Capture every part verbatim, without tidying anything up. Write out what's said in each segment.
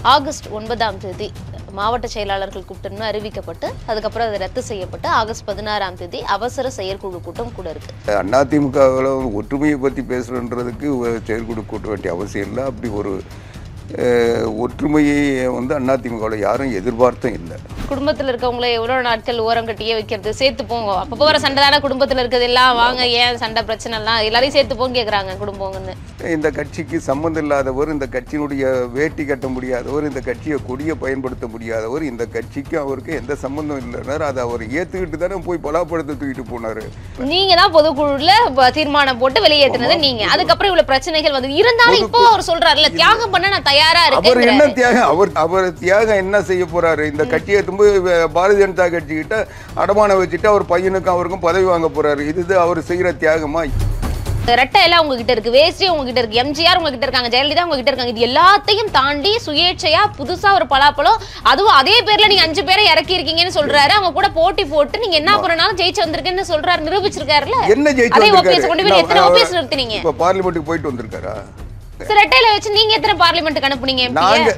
August ஒன்பதாம் தேதி மாவட்ட செயலாளர்கள் கூட்டம்னு அறிவிக்கப்பட்டு அதுக்கப்புறம் அது ரத்து செய்யப்பட்டு ஆகஸ்ட் பதினாறாம் தேதி அவசர செயற்குழு கூட்டம் கூட இருக்கு. அதிமுகவில் ஒற்றுமையை பற்றி பேசுறதுக்கு செயற்குழு கூட்ட வேண்டிய அவசியம் இல்லை. அப்படி ஒரு ஒற்றுமையை வந்து அதிமுகவில் யாரும் எதிர்பார்த்தும் இல்லை. குடும்பத்தில் இருக்கவங்கள எவ்வளோ நாட்கள் ஓரம் கட்டியே வைக்கிறது, சேர்த்து போங்க, அப்பப்போ வர சண்டை தானே குடும்பத்தில் இருக்கிறது எல்லாம், வாங்க ஏன் சண்டை பிரச்சனை எல்லாம் எல்லாரையும் சேர்த்து போங்க கேட்குறாங்க குடும்பங்கன்னு. இந்த கட்சிக்கு சம்மந்தம் இல்லாதவர், இந்த கட்சியினுடைய வேட்டி கட்ட முடியாதவர், இந்த கட்சியை கொடியை பயன்படுத்த முடியாதவர், இந்த கட்சிக்கு அவருக்கு எந்த சம்பந்தம் இல்லைனார். அதை அவர் ஏற்றுக்கிட்டு தானே போய் பலாப்பழத்தை தூக்கிட்டு போனார். நீங்க தான் பொதுக்குழுல தீர்மானம் போட்டு வெளியேற்றினது நீங்க. அதுக்கப்புறம் இவ்வளவு பிரச்சனைகள் வந்து இருந்தாலும் இப்போ அவர் சொல்றாருல தியாகம் பண்ண நான் தயாரா இருக்கேன். அவர் என்ன தியாகம், அவர் அவர் தியாகம் என்ன செய்ய போறாரு? இந்த கட்சியை திரும்ப பாரதிய ஜனதா கட்சி கிட்ட அடமானம் வச்சுட்டு அவர் பையனுக்கும் அவருக்கும் பதவி வாங்க போறாரு. இது அவர் செய்யற தியாகமா? ரெட்டை எல்லாம் உங்ககிட்ட இருக்கு, வேஸ்டி உங்ககிட்ட இருக்கு, எம்ஜிஆர் உங்ககிட்ட இருக்காங்க, ஜெயலலிதா உங்ககிட்ட இருக்காங்க. இது எல்லாத்தையும் தாண்டி சுயேட்சையா புதுசா ஒரு பலாப்பழம், அதுவும் அதே பேர்ல நீங்க அஞ்சு பேரை இறக்கி இருக்கீங்கன்னு சொல்றாரு. அவங்க கூட போட்டி போட்டு நீங்க என்ன பண்ணனாலும் ஜெயிச்சு வந்திருக்கேன்னு சொல்றாரு, நிரூபிச்சிருக்காருல்ல. என்ன ஜெயிச்சு வந்திருக்காரு? கொண்டு போய் எத்தனை ஓபிஎஸ் நிறுத்தினீங்க? இப்ப பார்லிமென்ட்க்கு போயிட்டு வந்திருக்காரா? ரெட்டையில வச்சு நீங்க எத்தனை பார்லிமென்ட்க்கு அனுப்புனீங்க?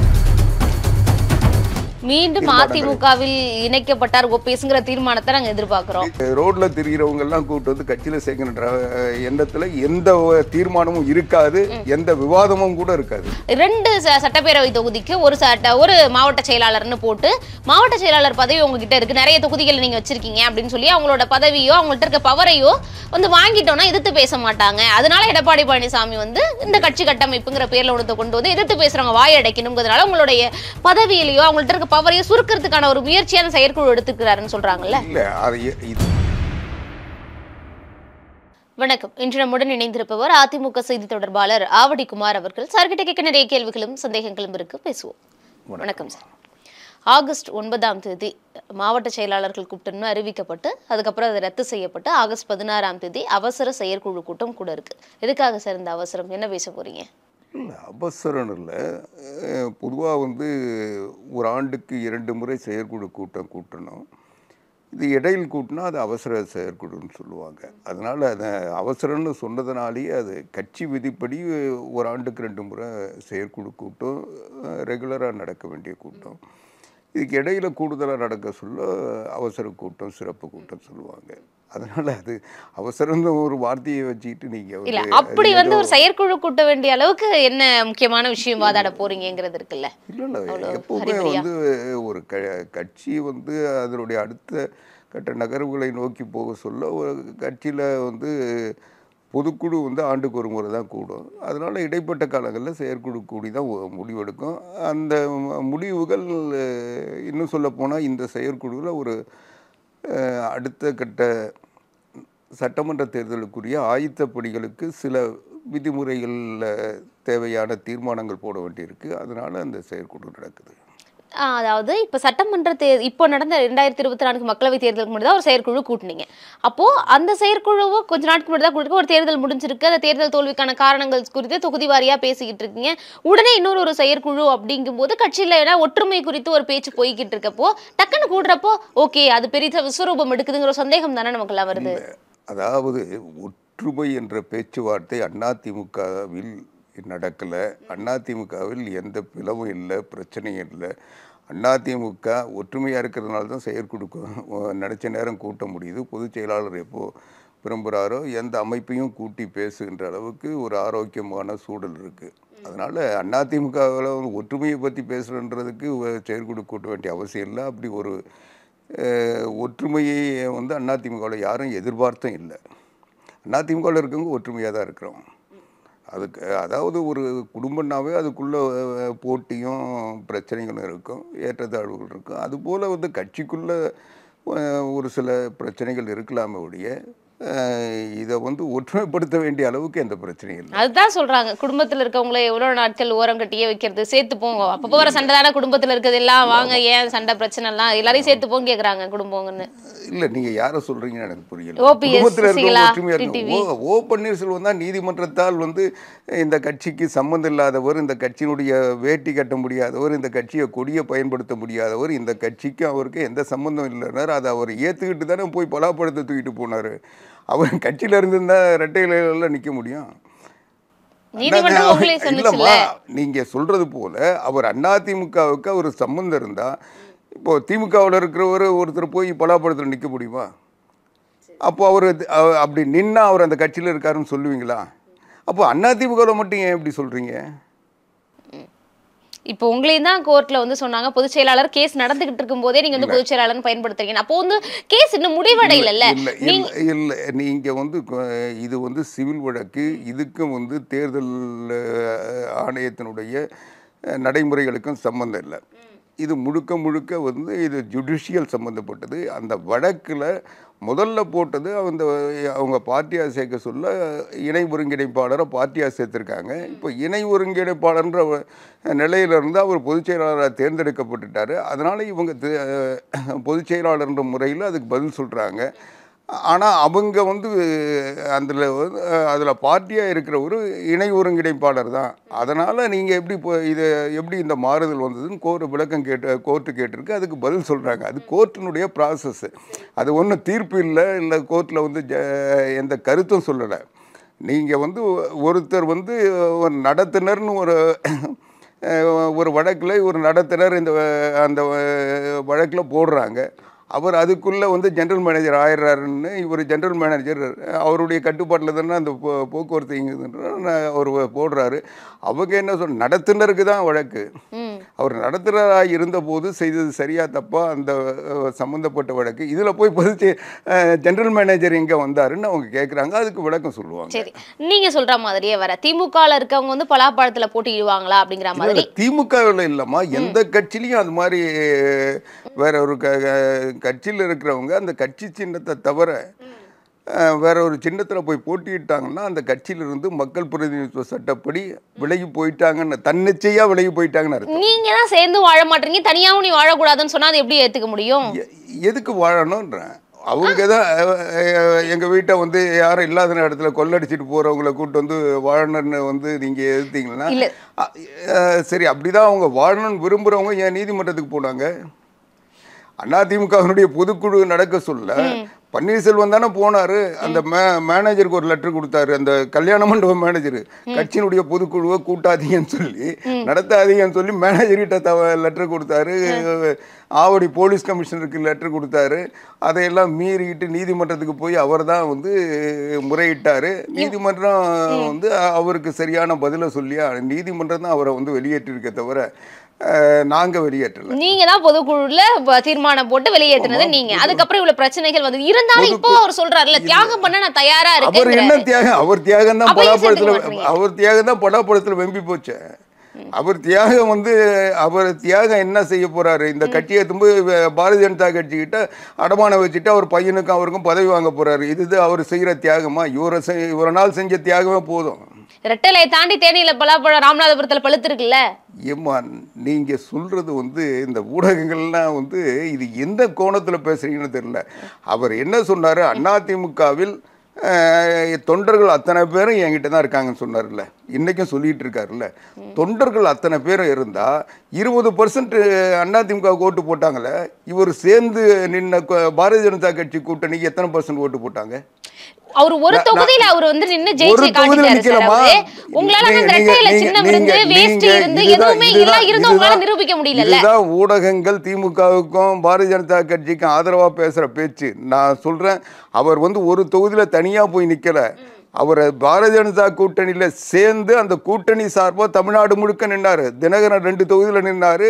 மீண்டும் அதிமுகவில் இணைக்கப்பட்டார் ஓபிஎஸ்ங்கிற தீர்மானத்தை நாங்க எதிர்பார்க்கிறோம். ரோட்ல திரிகிறவங்க எல்லாம் கூட்டு வந்து கட்சியில சேர்க்கின்ற எண்ணத்துல எந்த தீர்மானமும் இருக்காது, எந்த விவாதமும் கூட இருக்காது. ரெண்டு சட்டப்பேரவை தொகுதிக்கு ஒரு சட்ட ஒரு மாவட்ட செயலாளர்னு போட்டு மாவட்ட செயலாளர் பதவி உங்ககிட்ட இருக்கு, நிறைய தொகுதிகள் நீங்க வச்சிருக்கீங்க அப்படின்னு சொல்லி அவங்களோட பதவியோ அவங்கள்ட்ட இருக்க பவரையோ வந்து வாங்கிட்டோம்னா எதிர்த்து பேச மாட்டாங்க. அதனால எடப்பாடி பழனிசாமி வந்து இந்த கட்சி கட்டமைப்புங்கிற பேர்ல ஒன்று கொண்டு வந்து எதிர்த்து பேசுறவங்க வாய் அடைக்கணுங்கிறதுனால உங்களுடைய பதவியிலையோ அவங்கள்ட்ட இருக்க பவரையை சுருக்கிறதுக்கான ஒரு முயற்சியான செயற்குழு எடுத்துக்கிறாருன்னு சொல்றாங்கல்ல. வணக்கம். இன்று நம்முடன் இணைந்திருப்பவர் அதிமுக செய்தி தொடர்பாளர் ஆவடி குமார் அவர்கள். சார்கிட்ட கேட்க நிறைய கேள்விகளும் சந்தேகங்களும் இருக்கு, பேசுவோம். வணக்கம் சார். ஆகஸ்ட் ஒன்பதாம் தேதி மாவட்ட செயலாளர்கள் கூட்டம்னு அறிவிக்கப்பட்டு அதுக்கப்புறம் அது ரத்து செய்யப்பட்டு ஆகஸ்ட் பதினாறாம் தேதி அவசர செயற்குழு கூட்டம் கூட இருக்கு. எதுக்காக சார் இந்த அவசரம்? என்ன பேச போறீங்க? இல்லை, அவசரம் இல்லை. பொதுவாக வந்து ஒரு ஆண்டுக்கு இரண்டு முறை செயற்குழு கூட்டம் கூட்டணும். இது இடையில் கூட்டினா அது அவசர செயற்குழுன்னு சொல்லுவாங்க. அதனால் அதை அவசரம்னு சொன்னதுனாலேயே அது கட்சி விதிப்படி ஒரு ஆண்டுக்கு ரெண்டு முறை செயற்குழு கூட்டம் ரெகுலராக நடக்க வேண்டிய கூட்டம். இதுக்கு இடையில கூடுதலாக நடக்க சொல்ல அவசர கூட்டம், சிறப்பு கூட்டம் சொல்லுவாங்க. அதனால அது அவசரம்னு ஒரு வார்த்தையை வச்சுக்கிட்டு நீங்க இல்ல அப்படி வந்து ஒரு செயற்குழு கூட்ட வேண்டிய அளவுக்கு என்ன முக்கியமான விஷயம் வாதாட போறீங்கிறது இருக்குல்ல. இல்ல இல்ல எப்பவுமே வந்து ஒரு க கட்சி வந்து அதனுடைய அடுத்த கட்ட நகர்வுகளை நோக்கி போக சொல்ல ஒரு கட்சியில வந்து பொதுக்குழு வந்து ஆண்டுக்கு ஒரு முறை தான் கூடும். அதனால் இடைப்பட்ட காலங்களில் செயற்குழு கூடி தான் முடிவெடுக்கும். அந்த முடிவுகள் இன்னும் சொல்லப்போனால் இந்த செயற்குழுவில் ஒரு அடுத்த கட்ட சட்டமன்ற தேர்தலுக்குரிய ஆயத்த பணிகளுக்கு சில விதிமுறைகளில் தேவையான தீர்மானங்கள் போட வேண்டியிருக்கு. அதனால் அந்த செயற்குழு நடக்குது. அதாவது இப்போ சட்டமன்ற தே இப்போ நடந்த ரெண்டாயிரத்தி இருபத்தி நான்கு மக்களவை தேர்தலுக்கு முன்னாடி தான் ஒரு செயற்குழு கூட்டினீங்க. அப்போ அந்த செயற்குழுவோ கொஞ்ச நாட்களுக்கு முன்னாடி தான் கூட்டிருக்க, ஒரு தேர்தல் முடிஞ்சிருக்கு, அந்த தேர்தல் தோல்விக்கான காரணங்கள் குறித்து தொகுதி வாரியா பேசிக்கிட்டு இருக்கீங்க. உடனே இன்னொரு ஒரு செயற்குழு அப்படிங்கும் போது கட்சியில ஏன்னா ஒற்றுமை குறித்து ஒரு பேச்சு போய்கிட்டு இருக்கப்போ டக்குன்னு கூடுறப்போ ஓகே அது பெரிய விஸ்வரூபம் எடுக்குதுங்கிற ஒரு சந்தேகம் தானே நமக்கு எல்லாம் வருது. அதாவது ஒற்றுமை என்ற பேச்சுவார்த்தை அதிமுகவில் நடக்கலை. அதிமுகவில் எந்த பிளவும் இல்லை, பிரச்சனையும் இல்லை. அதிமுக ஒற்றுமையாக இருக்கிறதுனால தான் செயற்குழு நினச்ச நேரம் கூட்ட முடியுது. பொதுச் செயலாளர் எப்போது விரும்புகிறாரோ எந்த அமைப்பையும் கூட்டி பேசுகின்ற அளவுக்கு ஒரு ஆரோக்கியமான சூழல் இருக்குது. அதனால் அதிமுகவில் ஒற்றுமையை பற்றி பேசுகிறதுக்கு செயற்குழு கூட்ட வேண்டிய அவசியம் இல்லை. அப்படி ஒரு ஒற்றுமையை வந்து அதிமுகவில் யாரும் எதிர்பார்த்தும் இல்லை. அதிமுகவில் இருக்கவங்க ஒற்றுமையாக தான் இருக்கிறோம். அதுக்கு அதாவது ஒரு குடும்பம்னாவே அதுக்குள்ளே போட்டியும் பிரச்சனைகளும் இருக்கும், ஏற்றத்தாழ்வுகள் இருக்கும். அதுபோல் வந்து கட்சிக்குள்ளே ஒரு சில பிரச்சனைகள் இருக்கலாமே ஒழிய இதை வந்து ஒற்றுமைப்படுத்த வேண்டிய அளவுக்கு எந்த பிரச்சனையும் இல்லை. அதுதான் சொல்றாங்க, குடும்பத்தில் இருக்கவங்கள எவ்வளவு நாட்கள் ஓரம் கட்டியே வைக்கிறது, சேர்த்து போங்க, அப்பப்போ வர சண்டை தானே குடும்பத்தில் இருக்கிறது எல்லாம், வாங்க ஏன் சண்டை பிரச்சனை எல்லாம் எல்லாரையும் சேர்த்து போங்க கேட்குறாங்க குடும்பங்கன்னு. இல்லை, நீங்கள் யாரை சொல்கிறீங்கன்னு எனக்கு புரியல. குடும்பத்தில் இருக்கிற ஒற்றுமையாக இருக்கும். ஓ பன்னீர்செல்வம் தான் நீதிமன்றத்தால் வந்து இந்த கட்சிக்கு சம்மந்தம் இல்லாதவர், இந்த கட்சியினுடைய வேட்டி கட்ட முடியாதவர், இந்த கட்சியை கொடியை பயன்படுத்த முடியாதவர், இந்த கட்சிக்கு அவருக்கு எந்த சம்மந்தம் இல்லைனார். அதை அவர் ஏற்றுக்கிட்டு தானே போய் பலாப்பழத்தை தூக்கிட்டு போனார். அவர் கட்சியில் இருந்திருந்தா ரெட்டையில நிற்க முடியும். நீதிமன்றம் உங்களே சொன்னுச்சுல. இல்லம்மா, நீங்க சொல்றது போல அவர் அதிமுகவுக்கு ஒரு சம்பந்தம் இருந்தா, இப்போ திமுகவில் இருக்கிறவர் ஒருத்தர் போய் பலாப்பழத்தில் நிற்க முடியுமா? அப்போ அவர் அப்படி நின்னா அவர் அந்த கட்சியில் இருக்காருன்னு சொல்லுவீங்களா? அப்போ அதிமுகவில் மட்டும் ஏன் எப்படி சொல்றீங்க? இப்போ உங்களையும் தான் கோர்ட்ல வந்து சொன்னாங்க பொதுச் செயலாளர் கேஸ் நடந்துகிட்டு இருக்கும் போதே நீங்க வந்து பொதுச் செயலாளர்னு பயன்படுத்துறீங்க. அப்போ வந்து கேஸ் இன்னும் முடிவடையல. இல்ல இல்ல நீங்க வந்து இது வந்து சிவில் வழக்கு. இதுக்கும் வந்து தேர்தல் ஆணையத்தினுடைய நடைமுறைகளுக்கும் சம்பந்தம் இல்லை. இது முழுக்க முழுக்க வந்து இது ஜுடிஷியல் சம்மந்தப்பட்டது. அந்த வழக்கில் முதல்ல போட்டது அந்த அவங்க பார்ட்டியாக சேர்க்க சொல்ல இணை ஒருங்கிணைப்பாளரை பார்ட்டியாக சேர்த்துருக்காங்க. இப்போ இணை ஒருங்கிணைப்பாளர்ன்ற நிலையிலிருந்து அவர் பொதுச் செயலாளராக தேர்ந்தெடுக்கப்பட்டுட்டார். அதனால் இவங்க பொதுச் செயலாளர்ன்ற முறையில் அதுக்கு பதில் சொல்கிறாங்க. ஆனால் அவங்க வந்து அதில் வந்து அதில் பார்ட்டியாக இருக்கிற ஒரு இணை ஒருங்கிணைப்பாளர் தான். அதனால் நீங்கள் எப்படி இப்போ இதை எப்படி இந்த மாறுதல் வந்ததுன்னு கோர்ட்டு விளக்கம் கேட்டு கோர்ட்டு கேட்டிருக்கு. அதுக்கு பதில் சொல்கிறாங்க. அது கோர்ட்டினுடைய ப்ராசஸ்ஸு. அது ஒன்றும் தீர்ப்பு இல்லை. இல்லை கோர்ட்டில் வந்து ஜ எந்த கருத்தும் சொல்லலை. நீங்கள் வந்து ஒருத்தர் வந்து ஒரு நடத்துனர்னு ஒரு ஒரு வழக்கில் ஒரு நடத்துனர் இந்த அந்த வழக்கில் போடுறாங்க. அவர் அதுக்குள்ளே வந்து ஜென்ரல் மேனேஜர் ஆயிடுறாருன்னு இவர் ஜென்ரல் மேனேஜர் அவருடைய கட்டுப்பாட்டில் தானே அந்த போ போக்குவரத்து இங்குன்ற அவர் போடுறாரு. அவங்க என்ன சொல் நடத்துனருக்கு தான் வழக்கு. அவர் நடத்துனராக இருந்தபோது செய்தது சரியா தப்பா அந்த சம்மந்தப்பட்ட வழக்கு. இதில் போய் பதிச்சு ஜென்ரல் மேனேஜர் எங்கே வந்தாருன்னு அவங்க கேட்குறாங்க. அதுக்கு விளக்கம் சொல்லுவாங்க. சரி, நீங்கள் சொல்கிற மாதிரியே வர திமுகவில் இருக்கவங்க வந்து பலாப்பழத்தில் போட்டிடுவாங்களா அப்படிங்கிற மாதிரி? திமுகவில் இல்லைம்மா, எந்த கட்சியிலையும் அது மாதிரி வேற ஒரு கட்சியில் இருக்கிறவங்க அந்த கட்சி சின்னத்தை தவிர வேற ஒரு சின்னத்தில் போய் போட்டிட்டாங்கன்னா அந்த கட்சியிலிருந்து மக்கள் பிரதிநிதித்துவ சட்டப்படி விலகி போயிட்டாங்கன்னு தன்னிச்சையாக விலகி போயிட்டாங்கன்னு. நீங்க தான் சேர்ந்து வாழ மாட்டீங்க, தனியாகவும் நீ வாழக்கூடாதுன்னு சொன்னா அது எப்படி ஏற்றுக்க முடியும்? எதுக்கு வாழணும்ன்றேன். அவங்க தான் எங்கள் வீட்டை வந்து யாரும் இல்லாத இடத்துல கொள்ளடிச்சிட்டு போகிறவங்கள கூப்பிட்டு வந்து வாழணும்னு வந்து நீங்கள் எதிர்த்தீங்கன்னா சரி, அப்படிதான் அவங்க வாழணும்னு விரும்புகிறவங்க ஏன் நீதிமன்றத்துக்கு போனாங்க? அதிமுகவினுடைய பொதுக்குழு நடக்க சொல்ல பன்னீர்செல்வம் தானே போனாரு. அந்த மே மேனேஜருக்கு ஒரு லெட்டர் கொடுத்தாரு. அந்த கல்யாண மண்டப மேனேஜர் கட்சியினுடைய பொதுக்குழுவை கூட்டாதீங்கன்னு சொல்லி நடத்தாதீங்கன்னு சொல்லி மேனேஜர்கிட்ட தவ லெட்டர் கொடுத்தாரு. ஆவடி போலீஸ் கமிஷனருக்கு லெட்டர் கொடுத்தாரு. அதையெல்லாம் மீறிக்கிட்டு நீதிமன்றத்துக்கு போய் அவர் தான் வந்து முறையிட்டார். நீதிமன்றம் வந்து அவருக்கு சரியான பதிலை சொல்லி நீதிமன்றம் தான் அவரை வந்து வெளியேற்றிருக்க தவிர நாங்க வெளியேற்றல. நீங்க தான் பொதுக்குழுல தீர்மானம் போட்டு வெளியேற்றினது நீங்க. அதுக்கப்புறம் இவ்வளவு பிரச்சனைகள் வந்து இருந்தாலும் இப்போ அவர் சொல்றாருல தியாகம் பண்ண நான் தயாரா இருக்கேன். அவர் என்ன தியாகம்? அவர் தியாகம் தான் பலாப்பழத்துல அவர் தியாகம் தான் பலாப்பழத்துல வெம்பி போச்சு. அவர் தியாகம் வந்து அவர் தியாகம் என்ன செய்ய போறாரு? இந்த கட்சியை திரும்ப பாரதிய ஜனதா கட்சி கிட்ட அடமானம் வச்சுட்டு அவர் பையனுக்கும் அவருக்கும் பதவி வாங்க போறாரு. இது அவர் செய்யற தியாகமா? இவரை ஒரு நாள் செஞ்ச தியாகமே போதும். ரெட்டலை தாண்டி தேனியில பலாப்பழம் ராமநாதபுரத்துல பழுத்து இருக்குல்ல. ஏம்மா நீங்க சொல்றது வந்து இந்த ஊடகங்கள்லாம் வந்து இது எந்த கோணத்துல பேசுறீங்கன்னு தெரியல. அவர் என்ன சொன்னாரு? அதிமுகவில் தொண்டர்கள் அத்தனை பேரும் என்கிட்ட தான் இருக்காங்கன்னு சொன்னார்ல, இன்னைக்கும் சொல்லிட்டு இருக்காருல்ல. தொண்டர்கள் அத்தனை பேரும் இருந்தா இருபது பர்சன்ட் அதிமுக ஓட்டு போட்டாங்கல்ல. இவர் சேர்ந்து நின்ன பாரதிய ஜனதா கட்சி கூட்டணிக்கு எத்தனை பர்சன்ட் ஓட்டு போட்டாங்க? அவர் ஒரு தொகுதியில அவர் வந்து நின்னு ஜெயிச்சு காட்டிட்டாரு. உங்களால அந்த ரெட்டையில சின்னம் இருந்து வேஸ்ட் இருந்து எதுவுமே இல்ல இருந்து உங்களால நிரூபிக்க முடியல. இதுதான் ஊடகங்கள் திமுகவுக்கும் பாரதிய ஜனதா கட்சிக்கும் ஆதரவா பேசுற பேச்சு. நான் சொல்றேன், அவர் வந்து ஒரு தொகுதியில தனியா போய் நிக்கல. அவர் பாரதிய ஜனதா கூட்டணியில் சேர்ந்து அந்த கூட்டணி சார்பாக தமிழ்நாடு முழுக்க நின்னார். தினகரன் ரெண்டு தொகுதியில் நின்னார்,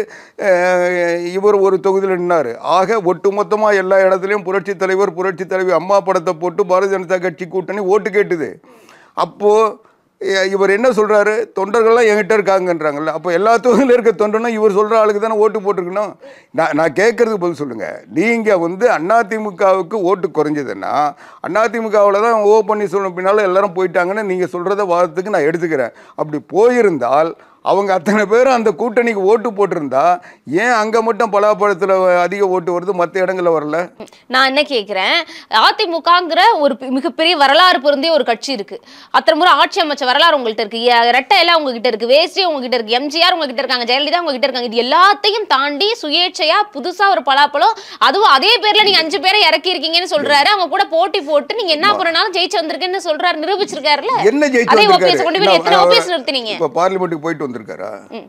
இவர் ஒரு தொகுதியில் நின்னார். ஆக ஒட்டுமொத்தமாக எல்லா இடத்துலையும் புரட்சி தலைவர் புரட்சி தலைவி அம்மா படத்தை போட்டு பாரதிய ஜனதா கட்சி கூட்டணி ஓட்டு கேட்டுது. அப்போது இவர் என்ன சொல்கிறாரு? தொண்டர்கள்லாம் என்கிட்ட இருக்காங்கன்றாங்கல்ல. அப்போ எல்லா தொகுதியில் இருக்க தொண்டனும் இவர் சொல்கிற ஆளுக்கு தானே ஓட்டு போட்டிருக்கணும். நான் நான் கேட்குறதுக்கு பதில் சொல்லுங்கள். நீங்கள் வந்து அதிமுகவுக்கு ஓட்டு குறைஞ்சதுன்னா அதிமுகவில் தான் ஓ பன்னீர்செல்வம் பின்னால் எல்லாரும் போயிட்டாங்கன்னு நீங்கள் சொல்கிறத வாதத்துக்கு நான் எடுத்துக்கிறேன். அப்படி போயிருந்தால் அவங்க அத்தனை பேரும் அந்த கூட்டணிக்கு ஓட்டு போட்டிருந்தா ஏன் அங்க மட்டும் பலாப்பழத்துல அதிக ஓட்டு வருது, மற்ற இடங்கள்ல வரல? நான் என்ன கேட்கிறேன், அதிமுகங்கிற ஒரு மிகப்பெரிய வரலாறு பொருந்திய ஒரு கட்சி இருக்கு. அத்தனை முறை ஆட்சி அமைச்ச வரலாறு உங்கள்கிட்ட இருக்கு, ரெட்டை எல்லாம் உங்ககிட்ட இருக்கு, வேஸ்டி உங்ககிட்ட இருக்கு, எம்ஜிஆர் உங்ககிட்ட இருக்காங்க, ஜெயலலிதா உங்ககிட்ட இருக்காங்க. இது எல்லாத்தையும் தாண்டி சுயேட்சையா புதுசா ஒரு பலாப்பழம், அதுவும் அதே பேர்ல நீங்க அஞ்சு பேரை இறக்கி இருக்கீங்கன்னு சொல்றாரு. அவங்க கூட போட்டி போட்டு நீங்க என்ன பண்ணனாலும் ஜெயிச்சு வந்திருக்கேன்னு சொல்றாரு, நிரூபிச்சிருக்காருல்ல. என்ன ஜெயிச்சு வந்திருக்காரு? இப்ப பார்லிமெண்ட்டுக்கு போயிட்டு வந்திருக்காரா?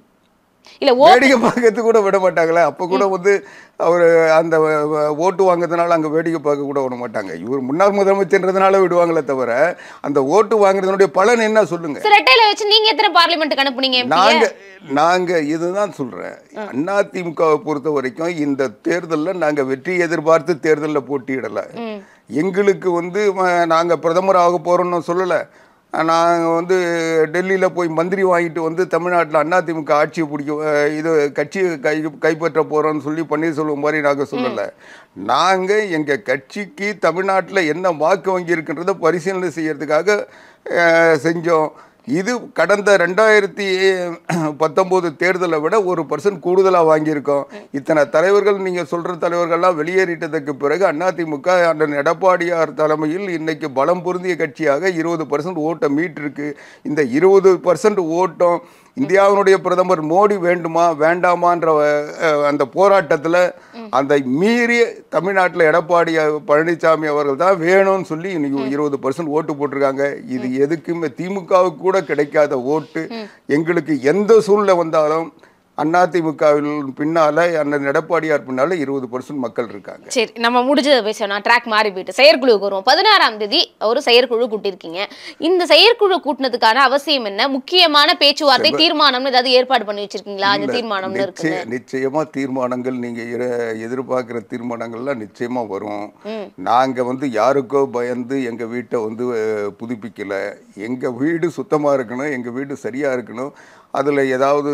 இல்ல வேடிக்கை பார்க்கறது கூட விட மாட்டாங்களே. அப்ப கூட வந்து அவர் அந்த ஓட்டு வாங்குறதுனால அங்க வேடிக்கை பார்க்க கூட விட மாட்டாங்க. இவர் முன்னாள் முதலமைச்சர்ன்றதுனால விடுவாங்களே தவிர அந்த ஓட்டு வாங்குறதுனுடைய பலன் என்ன சொல்லுங்க. ரெட்டையில வச்சு நீங்க எத்தனை பார்லிமெண்ட்டுக்கு அனுப்புனீங்க? நாங்க நாங்க இதுதான் சொல்றேன். அதிமுகவை பொறுத்த வரைக்கும் இந்த தேர்தலில் நாங்க வெற்றி எதிர்பார்த்து தேர்தலில் போட்டியிடல. எங்களுக்கு வந்து நாங்க பிரதமர் ஆக போறோம்னு சொல்லல. நாங்கள் வந்து டெல்லியில் போய் மந்திரி வாங்கிட்டு வந்து தமிழ்நாட்டில் அதிமுக ஆட்சியை பிடிக்க இது கட்சியை கை கைப்பற்ற போகிறோன்னு சொல்லி பன்னீர்செல்வம் மாதிரி நாங்கள் சொல்லலை. நாங்கள் எங்கள் கட்சிக்கு தமிழ்நாட்டில் என்ன வாக்கு வங்கி இருக்குன்றதை பரிசீலனை செய்யறதுக்காக செஞ்சோம். இது கடந்த ரெண்டாயிரத்தி பத்தொம்போது தேர்தலை விட ஒரு பர்சன்ட் கூடுதலாக வாங்கியிருக்கோம். இத்தனை தலைவர்கள் நீங்கள் சொல்கிற தலைவர்கள்லாம் வெளியேறிட்டதுக்கு பிறகு அதிமுக அண்ணன் எடப்பாடியார் தலைமையில் இன்னைக்கு பலம் பொருந்திய கட்சியாக இருபது பர்சன்ட் ஓட்டை மீட்டிருக்கு. இந்த இருபது பர்சன்ட் ஓட்டம் இந்தியாவினுடைய பிரதமர் மோடி வேண்டுமா வேண்டாமான்ற அந்த போராட்டத்தில் அந்த மீறி தமிழ்நாட்டில் எடப்பாடி பழனிசாமி அவர்கள் தான் வேணும்னு சொல்லி இன்னைக்கு இருபது பர்சன்ட் ஓட்டு போட்டிருக்காங்க. இது எதுக்குமே திமுகவுக்கு கூட கிடைக்காத ஓட்டு. எங்களுக்கு எந்த சூழ்நிலை வந்தாலும் அதிமுகவில் பின்னால அண்ணன் எடப்பாடியார் பின்னால இருபது பர்சன்ட் மக்கள் இருக்காங்க. சரி, நம்ம முடிஞ்சதை பேசணும். ட்ராக் மாறி போயிட்டு செயற்குழுவுக்கு வருவோம். பதினாறாம் தேதி ஒரு செயற்குழு கூட்டியிருக்கீங்க. இந்த செயற்குழு கூட்டினதுக்கான அவசியம் என்ன? முக்கியமான பேச்சுவார்த்தை தீர்மானம் ஏதாவது ஏற்பாடு பண்ணி வச்சிருக்கீங்களா? அந்த தீர்மானம் இருக்கு. நிச்சயமா தீர்மானங்கள் நீங்க எதிர்பார்க்கிற தீர்மானங்கள்லாம் நிச்சயமா வரும். நாங்க வந்து யாருக்கோ பயந்து எங்க வீட்டை வந்து புதுப்பிக்கல. எங்க வீடு சுத்தமா இருக்கணும், எங்க வீடு சரியா இருக்கணும். அதில் ஏதாவது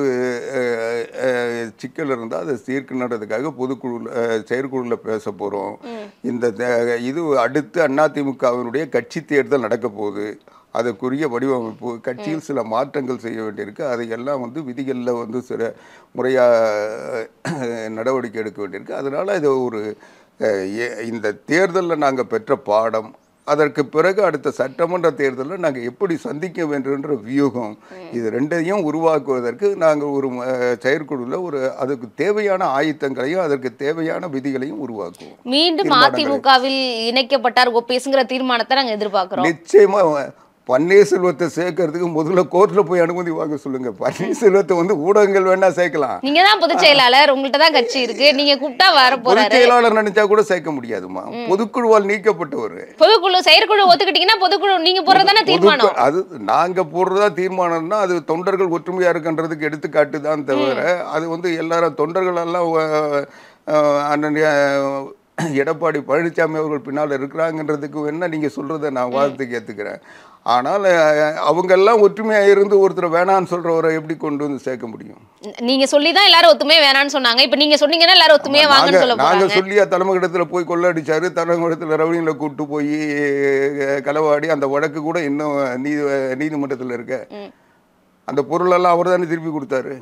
சிக்கல் இருந்தால் அதை தீர்க்கணுன்றதுக்காக பொதுக்குழு செயற்குழுவில் பேச போகிறோம். இந்த இது அடுத்து அதிமுகவினுடைய கட்சி தேர்தல் நடக்க போகுது. அதுக்குரிய வடிவமைப்பு கட்சியில் சில மாற்றங்கள் செய்ய வேண்டியிருக்கு. அதையெல்லாம் வந்து விதிகளில் வந்து சில முறையாக நடவடிக்கை எடுக்க வேண்டியிருக்கு. அதனால் இது ஒரு இந்த தேர்தலில் நாங்கள் பெற்ற பாடம், அதற்கு பிறகு அடுத்த சட்டமன்ற தேர்தலில் நாங்கள் எப்படி சந்திக்க வேண்டும்ன்ற வியூகம், இது ரெண்டையும் உருவாக்குவதற்கு நாங்கள் ஒரு செயற்குழுவில் ஒரு அதுக்கு தேவையான ஆயுத்தங்களையும் அதற்கு தேவையான விதிகளையும் உருவாக்குவோம். மீண்டும் அதிமுகவில் இணைக்கப்பட்டார் ஓபிஎஸ்ங்கிற தீர்மானத்தை நாங்கள் எதிர்பார்க்கிறோம். நிச்சயமா பன்னீர்செல்வத்தை சேர்க்கறதுக்கு முதல்ல கோர்ட்ல போய் அனுமதி வாங்க சொல்லுங்க. பன்னீர்செல்வத்தை வந்து ஊடகங்கள் வேணா சேர்க்கலாம். நீங்க தான் பொதுச் செயலாளர், உங்கள்கிட்ட தான் கட்சி இருக்கு, நீங்க கூப்பிட்டா வர போறாரு. பொதுச் செயலாளர் நினைச்சா கூட சேர்க்க முடியாதுமா. பொதுக்குழுவால் நீக்கப்பட்டவர். பொதுக்குழு செயற்குழு ஒத்துக்கிட்டீங்கன்னா பொதுக்குழு நீங்க போடுறதான தீர்மானம். அது நாங்க போடுறதா தீர்மானம்னா அது தொண்டர்கள் ஒற்றுமையா இருக்குன்றதுக்கு எடுத்துக்காட்டு தான் தவிர அது வந்து எல்லாரும் தொண்டர்கள் எல்லாம் அண்ணன் எடப்பாடி பழனிசாமி அவர்கள் பின்னால் இருக்கிறாங்கன்றதுக்கு வேணா நீங்க சொல்றதை நான் வாதத்துக்கு ஏத்துக்கிறேன். ஆனால் அவங்கெல்லாம் ஒற்றுமையாக இருந்து ஒருத்தர் வேணான்னு சொல்றவரை எப்படி கொண்டு வந்து சேர்க்க முடியும்? நீங்க சொல்லிதான் எல்லாரும் ஒத்துமையா வேணான்னு சொன்னாங்க. இப்ப நீங்க சொன்னீங்கன்னா எல்லாரும் ஒத்துமையா வாங்கன்னு சொல்ல போறாங்க. நாங்க சொல்லியா தலைமகடத்துல போய் கொள்ளடிச்சாரு, தலைமகடத்துல ரவுடிங்களை கூட்டு போய் களவாடி அந்த வழக்கு கூட இன்னும் நீதி நீதிமன்றத்தில் இருக்க. அந்த பொருளெல்லாம் அவர் தானே திருப்பி கொடுத்தாரு.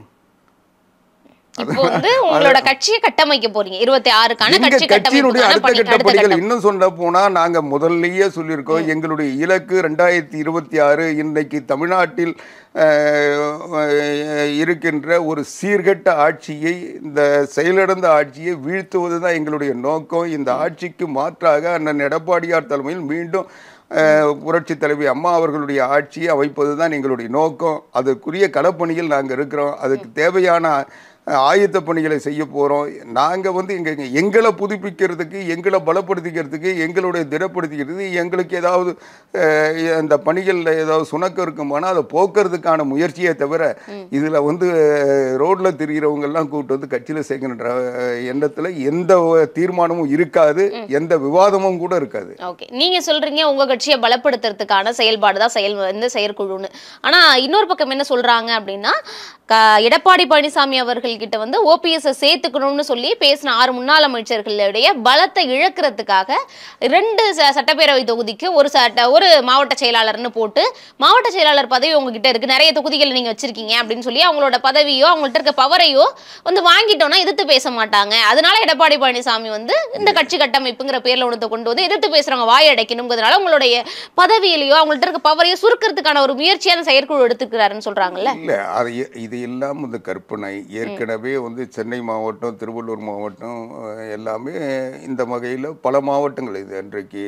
இப்போ வந்து உங்களோட கட்சியை கட்டமைக்க போறீங்க. இருபத்தி ஆறுக்கான கட்சி கட்சியினுடைய அடுத்த கட்ட பணிகள் இன்னும் சொல்ல போனா நாங்க முதல்லயே சொல்லியிருக்கோம். எங்களுடைய இலக்கு ரெண்டாயிரத்தி இருபத்தி ஆறு இன்னைக்கு தமிழ்நாட்டில் இருக்கின்ற ஒரு சீர்கெட்ட ஆட்சியை, இந்த செயலிழந்த ஆட்சியை வீழ்த்துவதுதான் எங்களுடைய நோக்கம். இந்த ஆட்சிக்கு மாற்றாக அண்ணன் எடப்பாடியார் தலைமையில் மீண்டும் புரட்சி தலைவி அம்மா அவர்களுடைய ஆட்சியை அமைப்பது தான் எங்களுடைய நோக்கம். அதற்குரிய களப்பணியில் நாங்கள் இருக்கிறோம். அதுக்கு தேவையான ஆயத்த பணிகளை செய்ய போகிறோம். நாங்கள் வந்து எங்க எங்களை புதுப்பிக்கிறதுக்கு, எங்களை பலப்படுத்திக்கிறதுக்கு, எங்களுடைய திடப்படுத்திக்கிறது, எங்களுக்கு ஏதாவது அந்த பணிகளில் ஏதாவது சுணக்கம் இருக்குமானா அதை போக்குறதுக்கான முயற்சியை தவிர இதில் வந்து ரோட்டில் திரிகிறவங்கெல்லாம் கூப்பிட்டு வந்து கட்சியில் சேர்க்கின்ற எண்ணத்தில் எந்த தீர்மானமும் இருக்காது, எந்த விவாதமும் கூட இருக்காது. ஓகே, நீங்கள் சொல்கிறீங்க உங்கள் கட்சியை பலப்படுத்துறதுக்கான செயல்பாடு தான் செயல் இந்த செயற்குழுன்னு. ஆனால் இன்னொரு பக்கம் என்ன சொல்கிறாங்க அப்படின்னா, எடப்பாடி பழனிசாமி அவர்கள் கிட்ட வந்து ஓபிஎஸ் சேர்த்துக்கணும்னு சொல்லி பேசின ஆறு முன்னாள் அமைச்சர்களுடைய பலத்தை இழக்கிறதுக்காக ரெண்டு சட்டப்பேரவை தொகுதிக்கு ஒரு சட்ட ஒரு மாவட்ட செயலாளர்னு போட்டு மாவட்ட செயலாளர் பதவி உங்ககிட்ட இருக்கு, நிறைய தொகுதிகள் நீங்க வச்சிருக்கீங்க அப்படின்னு சொல்லி அவங்களோட பதவியோ அவங்கள்ட்ட இருக்க பவரையோ வந்து வாங்கிட்டோம்னா எதிர்த்து பேச மாட்டாங்க. அதனால எடப்பாடி பழனிசாமி வந்து இந்த கட்சி கட்டமைப்புங்கிற பேர்ல ஒன்றத்தை கொண்டு வந்து எதிர்த்து பேசுறவங்க வாய் அடைக்கணுங்கிறதுனால உங்களுடைய பதவியிலையோ அவங்கள்ட்ட இருக்க பவரையோ சுருக்கிறதுக்கான ஒரு முயற்சியான செயற்குழு எடுத்துக்கிறாருன்னு சொல்றாங்கல்ல. இல்ல அது இது எல்லாம் இந்த கற்பனை. ஏற்கனவே வந்து சென்னை மாவட்டம், திருவள்ளூர் மாவட்டம் எல்லாமே இந்த வகையில் பல மாவட்டங்கள் இது அன்றைக்கு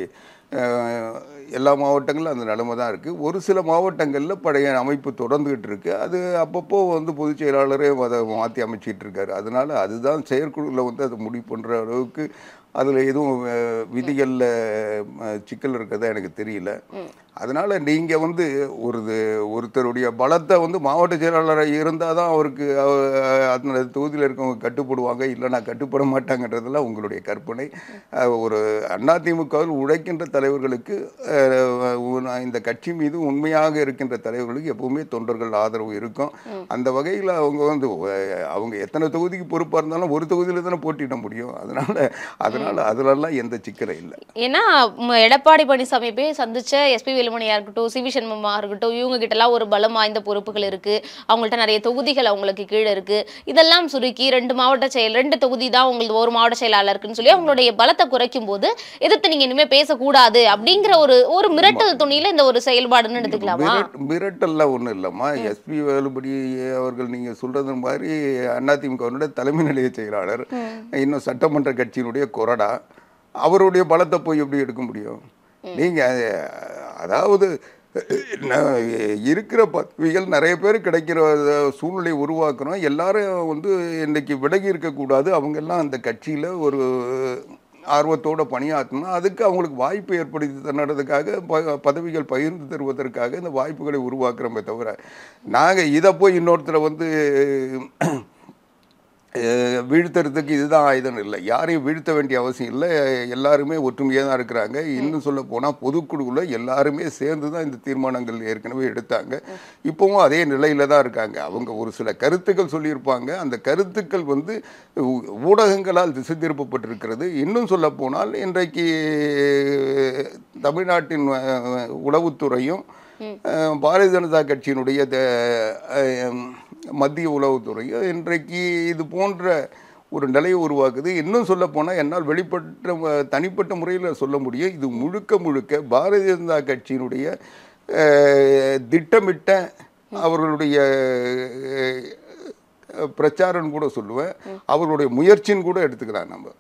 எல்லா மாவட்டங்களும் அந்த நிலைமை தான் இருக்குது. ஒரு சில மாவட்டங்களில் பழைய அமைப்பு தொடர்ந்துகிட்டு இருக்குது. அது அப்பப்போ வந்து பொதுச் செயலாளரே அதை மாற்றி அமைச்சிட்டு இருக்காரு. அதனால அதுதான் செயற்குழுவில் வந்து அதை முடிவு பண்ணுற அளவுக்கு அதில் எதுவும் விதிகளில் சிக்கல் இருக்கிறதா எனக்கு தெரியல. அதனால் நீங்கள் வந்து ஒரு ஒருத்தருடைய பலத்தை வந்து மாவட்ட செயலாளராக இருந்தால் தான் அவருக்கு அந்த தொகுதியில் இருக்கவங்க கட்டுப்படுவாங்க, இல்லைனா கட்டுப்பட மாட்டாங்கன்றதெல்லாம் உங்களுடைய கற்பனை. ஒரு அதிமுகவில் உழைக்கின்ற தலைவர்களுக்கு, இந்த கட்சி மீது உண்மையாக இருக்கின்ற தலைவர்களுக்கு எப்பவுமே தொண்டர்கள் ஆதரவு இருக்கும். அந்த வகையில் அவங்க வந்து அவங்க எத்தனை தொகுதிக்கு பொறுப்பாக இருந்தாலும் ஒரு தொகுதியில் தானே போட்டியிட முடியும். அதனால் அதனால் அதுலலாம் எந்த சிக்கலும் இல்லை. ஏன்னா எடப்பாடி பழனிசாமி போய் சந்திச்ச எஸ்பி வேலுமணியா இருக்கட்டும், சி வி சண்முகமா இருக்கட்டும், இவங்க கிட்ட எல்லாம் ஒரு பலம் வாய்ந்த பொறுப்புகள் இருக்கு, அவங்கள்ட்ட நிறைய தொகுதிகள் அவங்களுக்கு கீழே இருக்கு. இதெல்லாம் சுருக்கி ரெண்டு மாவட்ட செயல் ரெண்டு தொகுதி தான் உங்களுக்கு ஒரு மாவட்ட செயலாளர் இருக்குன்னு சொல்லி அவங்களுடைய பலத்தை குறைக்கும் போது எதிர்த்து நீங்க இனிமே பேசக்கூடாது அப்படிங்கிற ஒரு ஒரு மிரட்டல் துணியில இந்த ஒரு செயல்பாடுன்னு எடுத்துக்கலாமா? மிரட்டல்லாம் ஒன்றும் இல்லைம்மா. எஸ்பி வேலுமணி அவர்கள் நீங்க சொல்றது மாதிரி அதிமுகவினுடைய தலைமை நிலைய செயலாளர், இன்னும் சட்டமன்ற கட்சியினுடைய கொறடா, அவருடைய பலத்தை போய் எப்படி எடுக்க முடியும்? நீங்க அதாவது இருக்கிற பதவிகள் நிறைய பேர் கிடைக்கிற சூழ்நிலை உருவாக்குறோம். எல்லாரும் வந்து இன்னைக்கு விலகி இருக்கக்கூடாது, அவங்கெல்லாம் அந்த கட்சியில் ஒரு ஆர்வத்தோடு பணியாற்றணும். அதுக்கு அவங்களுக்கு வாய்ப்பு ஏற்படுத்தி தரதுக்காக ப பதவிகள் பகிர்ந்து தருவதற்காக இந்த வாய்ப்புகளை உருவாக்குறோமே தவிர, நாங்கள் இதை போய் இன்னொருத்தரை வந்து வீழ்த்துறதுக்கு இதுதான் ஆயுதம் இல்லை. யாரையும் வீழ்த்த வேண்டிய அவசியம் இல்லை. எல்லாருமே ஒற்றுமையாக தான் இருக்கிறாங்க. இன்னும் சொல்ல போனால் பொதுக்குழுவில் எல்லாருமே சேர்ந்து தான் இந்த தீர்மானங்கள் ஏற்கனவே எடுத்தாங்க. இப்போவும் அதே நிலையில் தான் இருக்காங்க. அவங்க ஒரு சில கருத்துக்கள் சொல்லியிருப்பாங்க. அந்த கருத்துக்கள் வந்து ஊடகங்களால் திசை திருப்பப்பட்டிருக்கிறது. இன்னும் சொல்ல போனால் இன்றைக்கு தமிழ்நாட்டின் உளவுத்துறையும் பாரதிய ஜனதா கட்சியினுடைய மத்திய உளவுத்துறையும் இன்றைக்கு இது போன்ற ஒரு நிலையை உருவாக்குது. இன்னும் சொல்ல போனால் என்னால் வெளிப்பட்ட தனிப்பட்ட முறையில் சொல்ல முடியும், இது முழுக்க முழுக்க பாரதிய ஜனதா கட்சியினுடைய திட்டமிட்ட அவர்களுடைய பிரச்சாரம் கூட சொல்லுவேன், அவர்களுடைய முயற்சின்னு கூட எடுத்துக்கலாம். நம்ம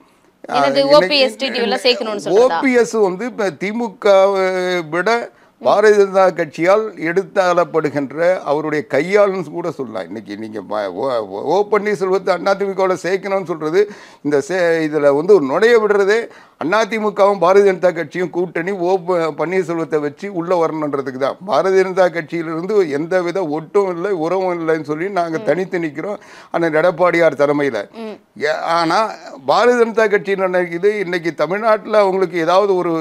ஓபிஎஸ் வந்து இப்போ திமுகவை விட பாரதிய ஜனதா கட்சியால் எடுத்தாளப்படுகின்ற அவருடைய கையாள்னு கூட சொல்லலாம். இன்னைக்கு நீங்கள் ஓ பன்னீர்செல்வத்தை அதிமுகவில் சேர்க்கணும்னு சொல்கிறது, இந்த சே இதில் வந்து ஒரு நுழைய விடுறதே அதிமுகவும் பாரதிய ஜனதா கட்சியும் கூட்டணி ஓ பன்னீர்செல்வத்தை வச்சு உள்ளே வரணுன்றதுக்கு தான். பாரதிய ஜனதா கட்சியிலிருந்து எந்த வித ஒட்டும் இல்லை, உறவும் இல்லைன்னு சொல்லி நாங்கள் தனித்து நிற்கிறோம் ஆனால் எடப்பாடியார் தலைமையில். ஆனால் பாரதிய ஜனதா கட்சியின் நினைக்குது இன்னைக்கு தமிழ்நாட்டில் அவங்களுக்கு ஏதாவது ஒரு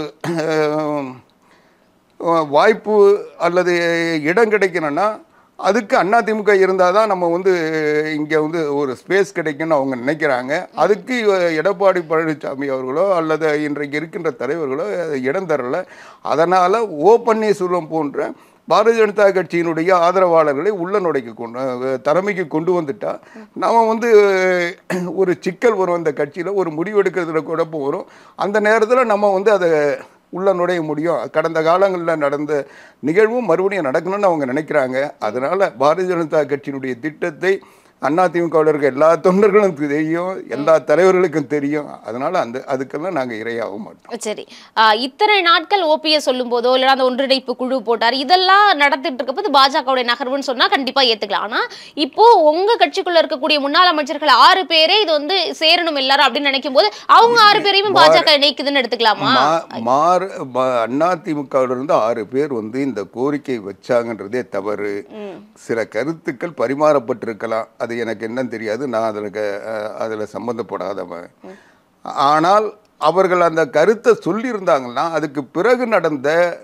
வாய்ப்பு அல்லது இடம் கிடைக்கணும்னா அதுக்கு அதிமுக இருந்தால் தான் நம்ம வந்து இங்கே வந்து ஒரு ஸ்பேஸ் கிடைக்கும்னு அவங்க நினைக்கிறாங்க. அதுக்கு எடப்பாடி பழனிசாமி அவர்களோ அல்லது இன்றைக்கு இருக்கின்ற தலைவர்களோ இடம் தரல. அதனால் ஓ பன்னீர்செல்வம் போன்ற பாரதிய ஜனதா கட்சியினுடைய ஆதரவாளர்களை உள்ள நுழைக்க கொண்டு தலைமைக்கு கொண்டு வந்துட்டா நம்ம வந்து ஒரு சிக்கல் வரும். அந்த கட்சியில் ஒரு முடிவெடுக்கிறதுல குழப்பம் வரும். அந்த நேரத்தில் நம்ம வந்து அதை உள்ள நுழைய முடியும். கடந்த காலங்களில் நடந்த நிகழ்வும் மறுபடியும் நடக்கணும்னு அவங்க நினைக்கிறாங்க. அதனால் பாரதிய ஜனதா கட்சியினுடைய திட்டத்தை அதிமுகவில் இருக்க எல்லா தொண்டர்களும் தெரியும், எல்லா தலைவர்களுக்கும் தெரியும். அதனால அந்த அதுக்கெல்லாம் நாங்கள் இரையாக மாட்டோம். சரி, இத்தனை நாட்கள் ஓபிஎஸ் சொல்லும் போதோ இல்லைனா அந்த ஒன்றிணைப்பு குழு போட்டார், இதெல்லாம் நடத்திட்டு இருக்கப்போது பாஜகவுடைய நகர்வுன்னு சொன்னா கண்டிப்பா ஏத்துக்கலாம். ஆனா இப்போ உங்க கட்சிக்குள்ள இருக்கக்கூடிய முன்னாள் அமைச்சர்கள் ஆறு பேரே இது வந்து சேரணும் எல்லாரும் அப்படின்னு நினைக்கும் போது அவங்க ஆறு பேரையும் பாஜக இணைக்குதுன்னு எடுத்துக்கலாமா? மாறு அதிமுகவில் இருந்து ஆறு பேர் வந்து இந்த கோரிக்கை வச்சாங்கன்றதே தவறு. சில கருத்துக்கள் பரிமாறப்பட்டிருக்கலாம், அது எனக்கு என்னன்னு தெரியாது, நான் அதில் அதில் சம்மந்தப்படாதவன். ஆனால் அவர்கள் அந்த கருத்தை சொல்லியிருந்தாங்கன்னா அதுக்கு பிறகு நடந்த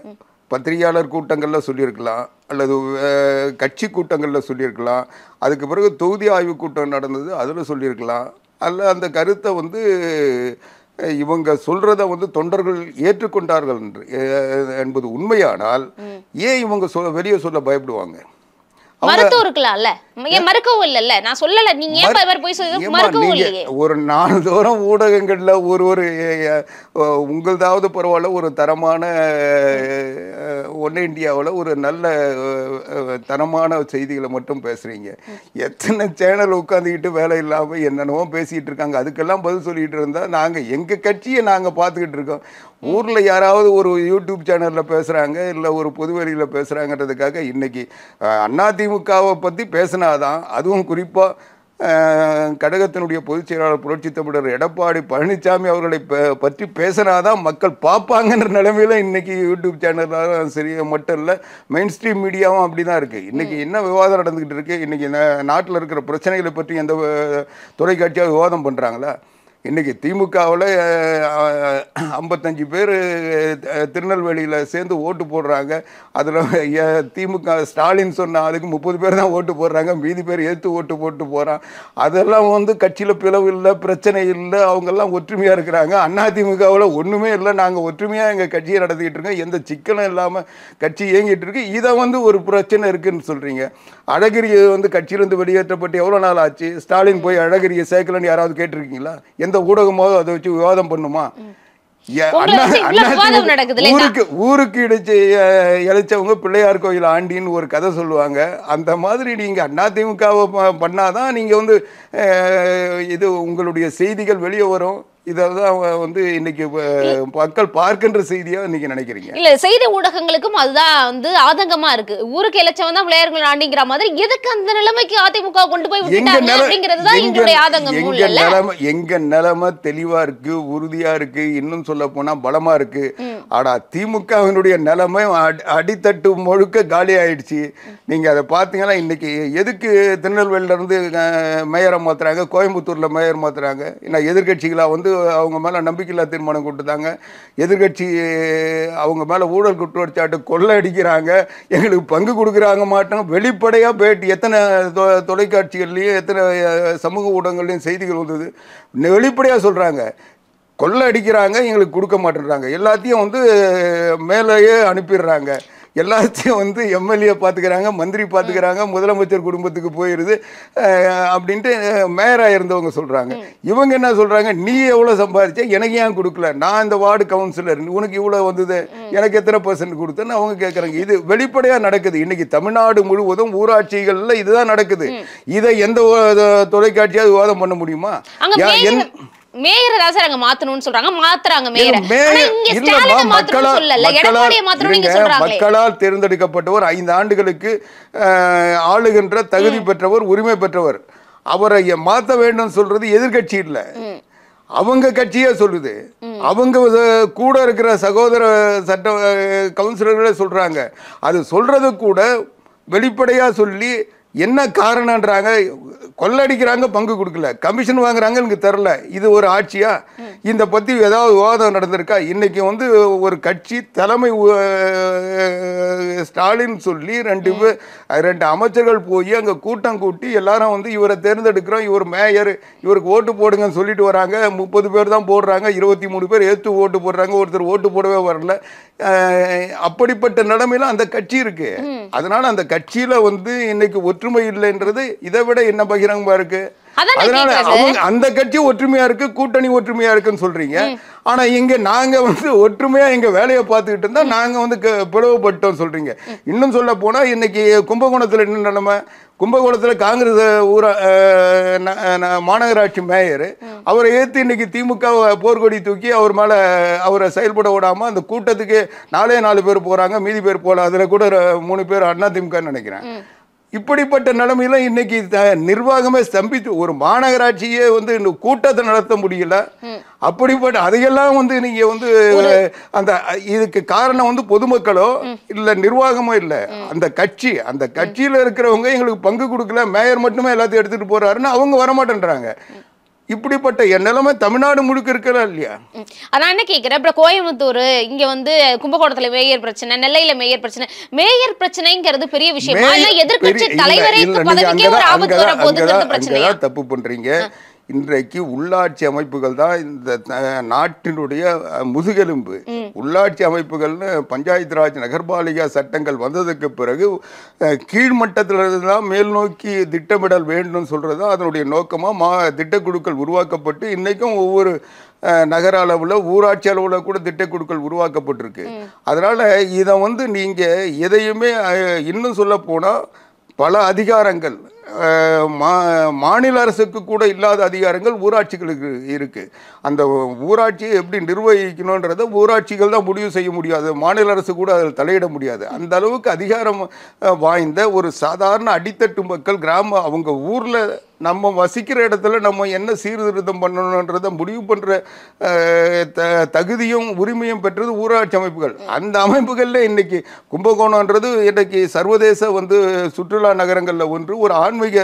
பத்திரிகையாளர் கூட்டங்களில் சொல்லியிருக்கலாம், அல்லது கட்சி கூட்டங்களில் சொல்லியிருக்கலாம், அதுக்கு பிறகு தொகுதி ஆய்வு கூட்டம் நடந்தது அதில் சொல்லியிருக்கலாம். அல்ல அந்த கருத்தை வந்து இவங்க சொல்றத வந்து தொண்டர்கள் ஏற்றுக்கொண்டார்கள் என்று என்பது உண்மையானால் ஏன் இவங்க சொல் வெளியே சொல்ல பயப்படுவாங்க? மருத்துவம் இருக்கலாம்ல, ஏன் மறுக்கவும் இல்லைல்ல? நான் சொல்லல, நீங்க ஏன் இவர் போய் சொல்லி மறுக்கவும் இல்லையே. ஒரு நாள்தோறும் ஊடகங்கள்ல ஒரு ஒரு உங்களதாவது பரவாயில்ல, ஒரு தரமான ஒன் இந்தியாவில் ஒரு நல்ல தரமான செய்திகளை மட்டும் பேசுறீங்க. எத்தனை சேனல் உட்காந்துக்கிட்டு வேலை இல்லாமல் என்னென்னவோ பேசிட்டு இருக்காங்க. அதுக்கெல்லாம் பதில் சொல்லிட்டு இருந்தா நாங்க எங்க கட்சியை நாங்க பார்த்துக்கிட்டு இருக்கோம். ஊர்ல யாராவது ஒரு யூடியூப் சேனல்ல பேசுறாங்க, இல்லை ஒரு பொதுவெளியில பேசுறாங்கிறதுக்காக இன்னைக்கு அதிமுகவை பத்தி பேசினாதான், அதுவும் குறிப்பா கடகத்தினுடைய பொதுச் செயலாளர் புரட்சி தமிழர் எடப்பாடி பழனிசாமி அவர்களை பற்றி பேசினாதான் மக்கள் பார்ப்பாங்கன்ற நிலைமையில இன்னைக்கு யூடியூப் சேனல் சரி மட்டும் இல்லை, மெயின் ஸ்ட்ரீம் மீடியாவும் அப்படிதான் இருக்கு. இன்னைக்கு என்ன விவாதம் நடந்துகிட்டு இருக்கு? இன்னைக்கு நாட்டில் இருக்கிற பிரச்சனைகளை பற்றி எந்த தொலைக்காட்சியாக விவாதம் பண்றாங்களா? இன்றைக்கி திமுகவில் ஐம்பத்தஞ்சு பேர் திருநெல்வேலியில் சேர்ந்து ஓட்டு போடுறாங்க. அதில் திமுக ஸ்டாலின் சொன்ன அதுக்கு முப்பது பேர் தான் ஓட்டு போடுறாங்க, மீதி பேர் ஏற்று ஓட்டு போட்டு போகிறான். அதெல்லாம் வந்து கட்சியில் பிளவு இல்லை, பிரச்சனை இல்லை, அவங்கெல்லாம் ஒற்றுமையாக இருக்கிறாங்க. அதிமுகவில் ஒன்றுமே இல்லை, நாங்கள் ஒற்றுமையாக எங்கள் கட்சியை நடத்திக்கிட்டு இருக்கோம், எந்த சிக்கலும் இல்லாமல் கட்சி இயங்கிட்டு இருக்கு. இதை வந்து ஒரு பிரச்சனை இருக்குன்னு சொல்கிறீங்க. அழகிரியை வந்து கட்சியிலிருந்து வெளியேற்றப்பட்டு எவ்வளோ நாள் ஆச்சு? ஸ்டாலின் போய் அழகிரியை சேர்க்கலன்னு யாராவது கேட்டிருக்கீங்களா? எந்த ஊடகமாவது அதை வச்சு விவாதம் பண்ணுமா? ஊருக்கு ஊருக்கு இடிச்சு இழைச்சவங்க பிள்ளையார் கோயில் ஆண்டின்னு ஒரு கதை சொல்லுவாங்க. அந்த மாதிரி நீங்க அதிமுகவை பண்ணாதான் நீங்க வந்து இது உங்களுடைய செய்திகள் வெளியே வரும். இதெல்லாம் வந்து இன்னைக்கு மக்கள் பார்க்கின்ற செய்தியா இன்னைக்கு நினைக்கிறீங்க? இல்ல, செய்தி ஊடகங்களுக்கும் அதுதான் வந்து ஆதங்கமா இருக்கு. ஊருக்கு இலச்சவன் தான் பிள்ளையார்கள் ஆண்டிங்கிற மாதிரி எதுக்கு அந்த நிலைமைக்கு அதிமுக கொண்டு போய் விட்டாங்க அப்படிங்கிறதுதான் எங்களுடைய ஆதங்கம். எங்க நிலைமை எங்க நிலைமை தெளிவா இருக்கு, உறுதியா இருக்கு, இன்னும் சொல்ல போனா பலமா இருக்கு. ஆனா திமுகவினுடைய நிலைமை அடித்தட்டு முழுக்க காலி ஆயிடுச்சு. நீங்க அதை பாத்தீங்கன்னா இன்னைக்கு எதுக்கு திருநெல்வேலியில இருந்து மேயரை மாத்துறாங்க, கோயம்புத்தூர்ல மேயர் மாத்துறாங்க? ஏன்னா எதிர்கட்சிகளா வந்து அவங்க மேல நம்பிக்கையில்லா தீர்மானம் கொடுத்தாங்க. எதிர்கட்சி அவங்க மேல ஊழல் குற்றச்சாட்டு கொள்ளை அடிக்கிறாங்க, எங்களுக்கு பங்கு கொடுக்குறாங்க மாட்டாங்க. வெளிப்படையா பேட்டி எத்தனை தொலைக்காட்சிகள்லயும் எத்தனை சமூக ஊடகங்கள்லயும் செய்திகள் வந்தது. வெளிப்படையா சொல்றாங்க, கொள்ளை அடிக்கிறாங்க, எங்களுக்கு கொடுக்க மாட்டேன்றாங்க. எல்லாத்தையும் வந்து மேலேயே அனுப்பிடுறாங்க. எல்லாத்தையும் வந்து எம்எல்ஏ பார்த்துக்கிறாங்க, மந்திரி பார்த்துக்கிறாங்க, முதலமைச்சர் குடும்பத்துக்கு போயிடுது அப்படின்ட்டு மேயராக இருந்தவங்க சொல்கிறாங்க. இவங்க என்ன சொல்கிறாங்க, நீ எவ்வளோ சம்பாதிச்ச, எனக்கு ஏன் கொடுக்கல, நான் இந்த வார்டு கவுன்சிலர், உனக்கு இவ்வளோ வந்தது, எனக்கு எத்தனை பர்சன்ட் கொடுத்தேன்னு அவங்க கேட்குறாங்க. இது வெளிப்படையாக நடக்குது. இன்னைக்கு தமிழ்நாடு முழுவதும் ஊராட்சிகளில் இதுதான் நடக்குது. இதை எந்த தொலைக்காட்சியாவது விவாதம் பண்ண முடியுமா? மேயர் ராசர் அங்க மாத்தணும்னு சொல்றாங்க, மாத்துறாங்க மேயர். மக்களால் தேர்ந்தெடுக்கப்பட்டவர், ஐந்து ஆண்டுகளுக்கு ஆளுகின்ற தகுதி பெற்றவர், உரிமை பெற்றவர். அவரை மாத்த வேண்டும் சொல்றது எதிர்கட்சி இல்ல, அவங்க கட்சியே சொல்லுது. அவங்க கூட இருக்கிற சகோதர சட்ட கவுன்சிலர்களே சொல்றாங்க. அது சொல்றது கூட வெளிப்படையா சொல்லி என்ன காரணம்ன்றாங்க, கொள்ளடிக்கிறாங்க, பங்கு கொடுக்கல, கமிஷன் வாங்குறாங்க, எனக்கு தரல. இது ஒரு ஆட்சியா? இந்த பத்தி ஏதாவது விவாதம் நடந்திருக்கா? இன்னைக்கு வந்து ஒரு கட்சி தலைமை ஸ்டாலின் சொல்லி ரெண்டு பேர் ரெண்டு அமைச்சர்கள் போய் அங்க கூட்டம் கூட்டி எல்லாரும் வந்து இவரை தேர்ந்தெடுக்கிறோம், இவர் மேயர், இவருக்கு ஓட்டு போடுங்கன்னு சொல்லிட்டு வராங்க. முப்பது பேர் தான் போடுறாங்க, இருபத்தி மூணு பேர் ஏத்து ஓட்டு போடுறாங்க, ஒருத்தர் ஓட்டு போடவே வரல. அப்படிப்பட்ட நிலைமையில அந்த கட்சி இருக்கு. அதனால அந்த கட்சியில வந்து இன்னைக்கு ஒற்றுமை இல்லைன்றது இதை விட என்ன பகிரங்கமா இருக்கு? அதனால அவங்க அந்த கட்சி ஒற்றுமையா இருக்கு, கூட்டணி ஒற்றுமையா இருக்குன்னு சொல்றீங்க. ஆனா இங்க நாங்க வந்து ஒற்றுமையா எங்க வேலையை பார்த்துக்கிட்டு இருந்தா நாங்க வந்து பிளவுபட்டோம் சொல்றீங்க. இன்னும் சொல்ல போனா இன்னைக்கு கும்பகோணத்துல என்ன நிலைமை? கும்பகோணத்தில் காங்கிரஸ் ஊரா மாநகராட்சி மேயர் அவரை ஏற்று இன்னைக்கு திமுக போர்க்கொடி தூக்கி அவர் மேலே அவரை செயல்பட விடாமல் அந்த கூட்டத்துக்கு நாலே நாலு பேர் போகிறாங்க, மீதி பேர் போகல. அதில் கூட மூணு பேர் அண்ணா திமுகன்னு நினைக்கிறேன். இப்படிப்பட்ட நிலைமையில இன்னைக்கு நிர்வாகமே ஸ்தம்பித்து ஒரு மாநகராட்சியே வந்து கூட்டத்தை நடத்த முடியல. அப்படிப்பட்ட அதையெல்லாம் வந்து நீங்க வந்து அந்த இதுக்கு காரணம் வந்து பொதுமக்களோ இல்ல நிர்வாகமோ இல்ல, அந்த கட்சி. அந்த கட்சியில இருக்கிறவங்க எங்களுக்கு பங்கு கொடுக்கல, மேயர் மட்டுமே எல்லாத்தையும் எடுத்துட்டு போறாருன்னு அவங்க வரமாட்டேன்றாங்க. இப்படிப்பட்ட என் நிலைமை தமிழ்நாடு முழுக்க இருக்கிறா இல்லையா? அதான் என்ன கேட்கிறேன், அப்புறம் கோயம்புத்தூர் இங்க வந்து கும்பகோணத்துல மேயர் பிரச்சனை, நெல்லையில மேயர் பிரச்சனை, மேயர் பிரச்சனைங்கிறது பெரிய விஷயமா இல்ல எதிர்க்கட்சி தலைவரே பதவிக்கே ஒரு ஆபத்து வர போகுதுங்கிறது பிரச்சனையா? தப்பு பண்றீங்க. இன்றைக்கு உள்ளாட்சி அமைப்புகள் தான் இந்த நாட்டினுடைய முதுகெலும்பு. உள்ளாட்சி அமைப்புகள்னு பஞ்சாயத்து ராஜ் நகர்பாலிகா சட்டங்கள் வந்ததுக்கு பிறகு கீழ்மட்டத்திலிருந்து தான் மேல் நோக்கி திட்டமிடல் வேண்டும் சொல்றது அதனுடைய நோக்கமா மா திட்டக்குழுக்கள் உருவாக்கப்பட்டு இன்னைக்கும் ஒவ்வொரு நகர அளவில் ஊராட்சி அளவில் கூட திட்டக்குழுக்கள் உருவாக்கப்பட்டிருக்கு. அதனால இதை வந்து நீங்க எதையுமே இன்னும் சொல்ல போனா பல அதிகாரங்கள் மாநில அரசுக்கு கூட இல்லாத அதிகாரங்கள் ஊராட்சிகளுக்கு இருக்கு. அந்த ஊராட்சியை எப்படி நிர்வகிக்கணுன்றதை ஊராட்சிகள் தான் முடிவு செய்ய முடியாது, மாநில அரசு கூட அதில் தலையிட முடியாது. அந்த அளவுக்கு அதிகாரம் வாய்ந்த ஒரு சாதாரண அடித்தட்டு மக்கள் கிராம அவங்க ஊர்ல நம்ம வசிக்கிற இடத்துல நம்ம என்ன சீர்திருத்தம் பண்ணணுன்றதை முடிவு பண்ற தகுதியும் உரிமையும் பெற்றது ஊராட்சி அமைப்புகள். அந்த அமைப்புகள்ல இன்னைக்கு கும்பகோணம்ன்றது இன்னைக்கு சர்வதேச வந்து சுற்றுலா நகரங்கள்ல ஒன்று, ஒரு ஆன்மீக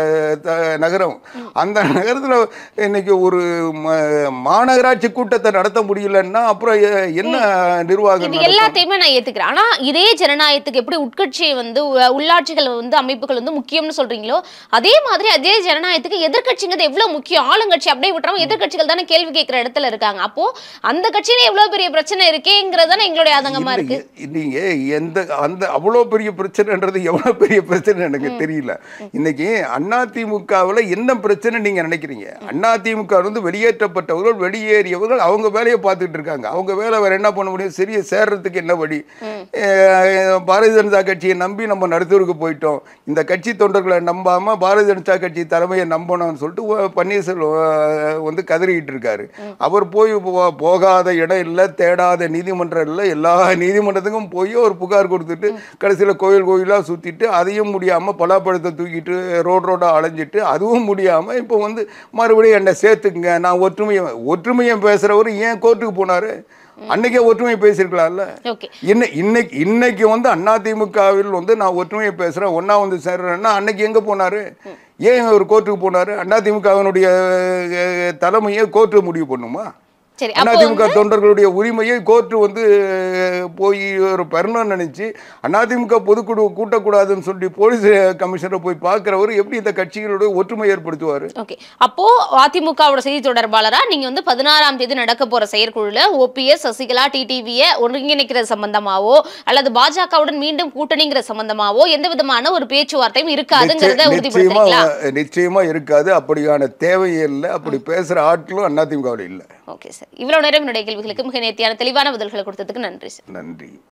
நகரம். அந்த நகரத்துல இன்னைக்கு ஒரு மாநகராட்சி கூட்டத்தை நடத்த முடியலன்னா அப்புறம் என்ன நிர்வாகம்? எல்லாத்தையுமே நான் ஏத்துக்கிறேன். ஆனா இதே ஜனநாயகத்துக்கு எப்படி உட்கட்சி வந்து உள்ளாட்சிகள் வந்து அமைப்புகள் வந்து முக்கியம்னு சொல்றீங்களோ அதே மாதிரி அதே ஜனநாயகத்துக்கு எதிர்க்கட்சிங்கிறது எவ்வளவு முக்கியம். ஆளுங்கட்சி அப்படியே விட்டுறாம எதிர்க்கட்சிகள் தானே கேள்வி கேட்கிற இடத்துல இருக்காங்க. அப்போ அந்த கட்சியில எவ்வளவு பெரிய பிரச்சனை இருக்கேங்கிறது தானே எங்களுடைய ஆதங்கமா இருக்கு. நீங்க எந்த அந்த அவ்வளவு பெரிய பிரச்சனைன்றது எவ்வளவு பெரிய பிரச்சனை எனக்கு தெரியல. இன்னைக்கு அதிமுகவில் என்ன பிரச்சனை நீங்க நினைக்கிறீங்க? அதிமுக வந்து வெளியேற்றப்பட்டவர்கள் வெளியேறியவர்கள் அவங்க வேலையை பார்த்துட்டு இருக்காங்க. அவங்க வேலை வேற என்ன பண்ண முடியும்? சரிய சேர்றதுக்கு என்ன வழி? பாரதிய ஜனதா கட்சியை நம்பி நம்ம நடுத்தூருக்கு போயிட்டோம். இந்த கட்சி தொண்டர்களை நம்பாம பாரதிய ஜனதா கட்சி தலைமையை நம்பணும்னு சொல்லிட்டு பன்னீர்செல்வம் வந்து கதறிக்கிட்டு இருக்காரு. அவர் போய் போகாத இடம் இல்லை, தேடாத நீதிமன்றம் இல்லை, எல்லா நீதிமன்றத்துக்கும் போய் ஒரு புகார் கொடுத்துட்டு கடைசியில் கோயில் கோயிலாக சுற்றிட்டு அதையும் முடியாமல் பலாப்பழத்தை தூக்கிட்டு ரோடு ரோடாக அலைஞ்சிட்டு அதுவும் முடியாமல் இப்போ வந்து மறுபடியும் என்னை சேர்த்துக்குங்க, நான் ஒற்றுமையை ஒற்றுமையை பேசுகிறவர் ஏன் கோர்ட்டுக்கு போனார்? அன்னைக்கே ஒற்றுமை பேசியிருக்கலாம்ல. இன்னைக்கு இன்னைக்கு வந்து அதிமுகவில் வந்து நான் ஒற்றுமையை பேசுறேன் ஒன்னா வந்து சேர்றேன்னா அன்னைக்கு எங்க போனாரு? ஏன் ஒரு கோர்ட்டுக்கு போனாரு? அதிமுகவினுடைய தலைமையை கோர்ட்டு முடிவு பண்ணுமா? அதிமுக தொண்டர்களுடைய உரிமையை கோர்ட்டு வந்து போய் ஒரு பெறணும்னு நினைச்சு அதிமுக பொதுக்குழு கூட்டக்கூடாதுன்னு சொல்லி போலீஸ் கமிஷனரை போய் பார்க்கிறவர் எப்படி இந்த கட்சிகளுடைய ஒற்றுமை ஏற்படுத்துவாரு? ஓகே, அப்போ அதிமுகவோட செய்தி தொடர்பாளரா நீங்க வந்து பதினாறாம் தேதி நடக்க போற செயற்குழுல ஓபிஎஸ், சசிகலா, டிடிவியை ஒருங்கிணைக்கிறது சம்பந்தமாவோ அல்லது பாஜகவுடன் மீண்டும் கூட்டணிங்கிற சம்பந்தமாவோ எந்த விதமான ஒரு பேச்சுவார்த்தையும் இருக்காதுங்கிறத உறுதிப்படுத்துறீங்களா? நிச்சயமா இருக்காது. அப்படியான தேவையே இல்லை. அப்படி பேசுற ஆட்களும் அதிமுகவில் இல்லை. ஓகே சார், இவ்வளவு நேரம் என்னுடைய கேள்விகளுக்கு மிக நேர்த்தியான தெளிவான பதில்களை கொடுத்ததுக்கு நன்றி சார். நன்றி.